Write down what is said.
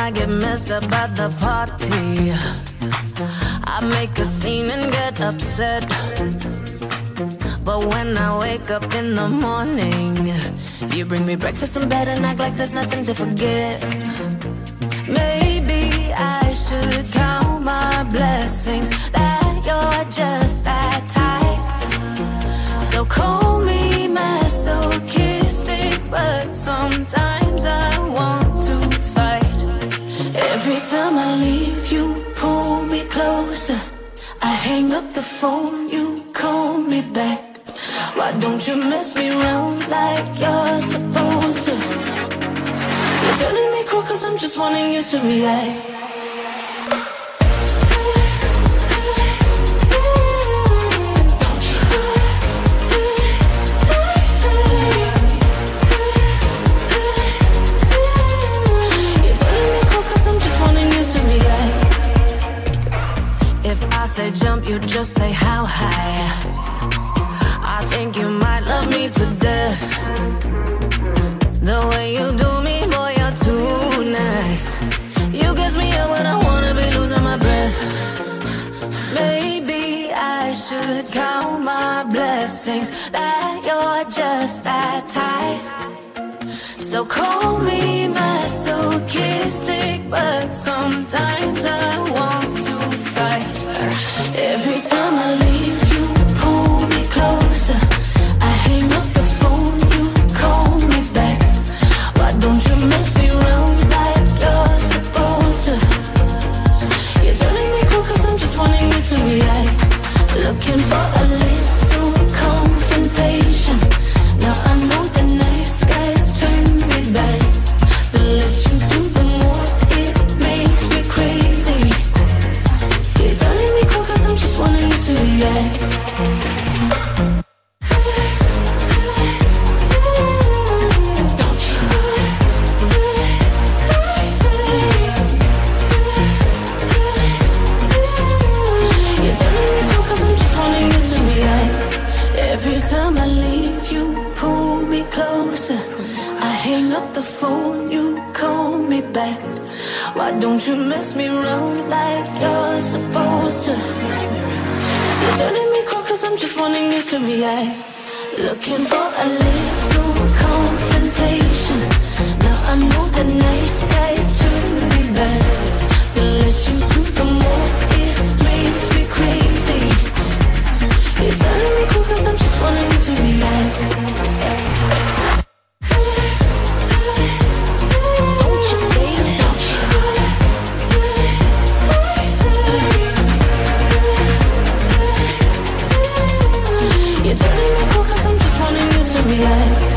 I get messed up at the party. I make a scene and get upset. But when I wake up in the morning, you bring me breakfast in bed and act like there's nothing to forget. Maybe I should count my blessings that you're just that type. So call me masochistic, but sometimes I want to fight. Every time I leave, you pull me closer. I hang up the phone, you call me back. Why don't you mess me around like you're supposed to? You're telling me cool cause I'm just wanting you to react. You're telling me cool cause I'm just wanting you to react. If I say jump, you just say how high. I think you might love me to death. The way you do me, boy, you're too nice. You gets me up when I wanna be losing my breath. Maybe I should count my blessings that you're just that type. So call me masochistic, but sometimes I want to fight. Every time I leave, you pull me closer. I hang up the phone, you call me back. Why don't you mess me around like you're supposed to? You're telling me cool cause I'm just wanting you to react. Looking for a little confrontation. Now I know the nice guys turn me back. The less you do, the more it makes me crazy. You're telling me cool cause I'm just wanting you to react. Every time I leave, you pull me closer. I hang up the phone, you call me back. Why don't you mess me around like you're supposed to? You're telling me cool cause I'm just wanting you to react. Looking for a little confrontation. Now I know the nice guys turn me back. The less you do, the more it makes me crazy. You're telling me cool cause I'm just wanting you to react. Don't you, baby? You're telling me cool cause I'm just wanting you to react.